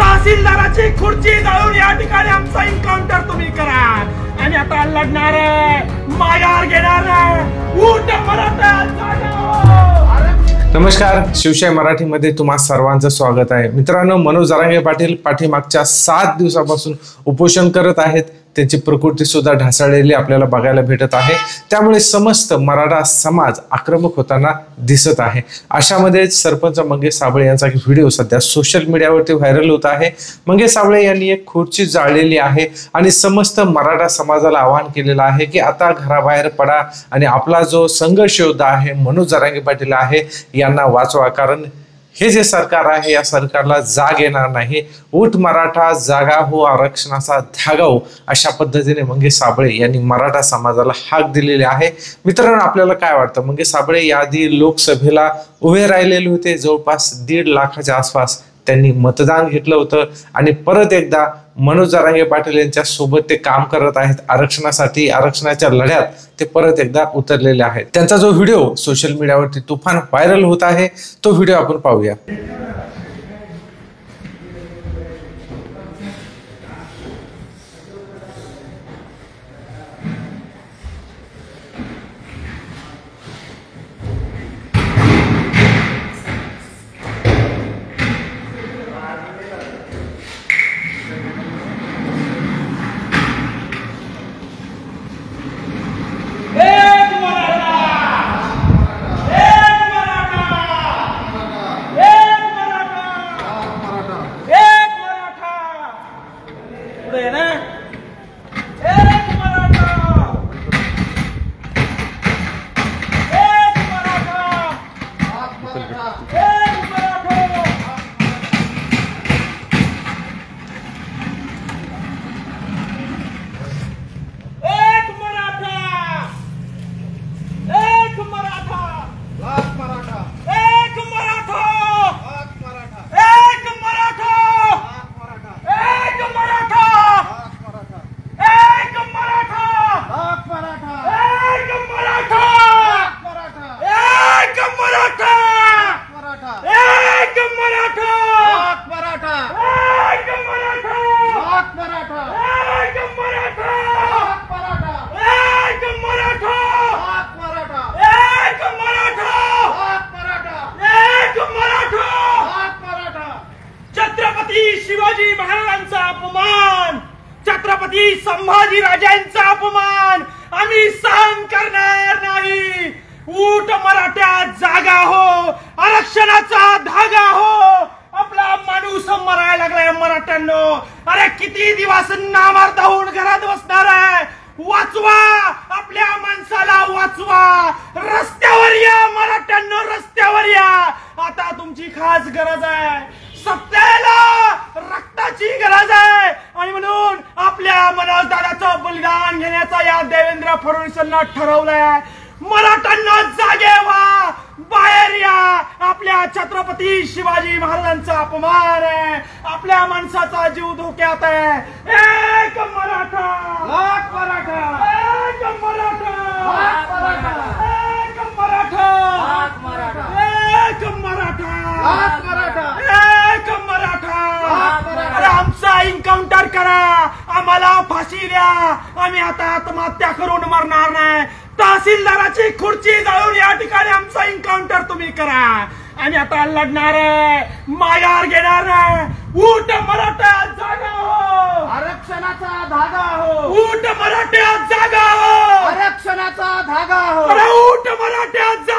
तहसीलदाराची खुर्ची जाळून या ठिकाणी आमचा एन्काउंटर तुम्ही करा आणि आता लढणार माघार घेणार उठ मराठा। नमस्कार, शिवशाही मराठीमध्ये तुम्हा सर्वांचं स्वागत आहे। मित्रांनो, मनोज जरांगे पाटील पाठीमागच्या 7 दिवसापासून उपोषण करत आहेत। त्यांची प्रकृती सुद्धा ढासळलेली आपल्याला बघायला भेटत आहे। त्यामुळे समस्त मराठा समाज आक्रमक होताना दिसत आहे। अशामध्ये सरपंच मंगेश साबळे यांचा व्हिडिओ सध्या सोशल मीडियावरती व्हायरल होत आहे। मंगेश साबळे यांनी एक खुर्ची जाळलेली आहे आणि समस्त मराठा समाजाला आवाहन केलेलं आहे की आता घराबाहेर पडा आणि आपला जो संघर्ष योद्धा आहे मनोज जरांगे पाटील आहे यांना वाचवा, कारण हे जे सरकार आहे या सरकारला जाग येणार नाही। उठ मराठा, जागा हो, आरक्षणाचा धागा हो, अशा पद्धतीने मंगेश साबळे यांनी मराठा समाजाला हाक दिलेली आहे। मित्रांनो, आपल्याला काय वाटतं? मंगेश साबळे याआधी लोकसभेला उभे राहिलेले होते। जवळपास 1.5 लाखाच्या आसपास त्यांनी मतदान घेतलं होतं आणि परत एकदा मनोज जरांगे पाटील यांच्या सोबत ते काम करत आहेत। आरक्षणासाठी, आरक्षणाच्या लढ्यात ते परत एकदा उतरलेले आहेत। त्यांचा जो व्हिडिओ सोशल मीडियावरती तुफान व्हायरल होत आहे तो व्हिडिओ आपण पाहूया। शिवाजी महाराजांचा अपमान, छत्रपती संभाजी राजांचा अपमान आम्ही सहन करणार नाही। उठ मराठा, जागा हो, आरक्षणाचा धागा हो। आपला माणूस मरायला लागलाय मराठ्यांनो। अरे किती दिवस नामार्थ होऊन घरात बसणार आहे? वाचवा, आपल्या माणसाला वाचवा। रस्त्यावर या मराठ्यांनो, रस्त्यावर या। आता तुमची खास गरज आहे, सत्तेला रक्ताची गरज आहे आणि म्हणून आपल्या मनोज दादाचं बलिदान घेण्याचा या देवेंद्र फडणवीसांना ठरवलंय। मराठ्यांना जागे व्हा, बाहेर या। आपल्या छत्रपती शिवाजी महाराजांचा अपमान आहे, आपल्या माणसाचा जीव धोक्यात आहे। एक मराठा, लाख मराठा, एक मराठा, लाख मराठा, एक मराठा, लाख मराठा, एक मराठा, लाख मराठा, एक मराठा। अरे आमचा एन्काउंटर करा, आम्हाला फाशी द्या, आम्ही आता आत्महत्या करून मरणार नाही। तहसीलदाराची खुर्ची जाळून या ठिकाणी आमचा एन्काउंटर तुम्ही करा आणि आता लढणार माघार घेणार। उठ मराठा, जागा हो, आरक्षणाचा धागा हो। उठ मराठा, जागा हो, आरक्षणाचा धागा हो। अरे उठ मराठा,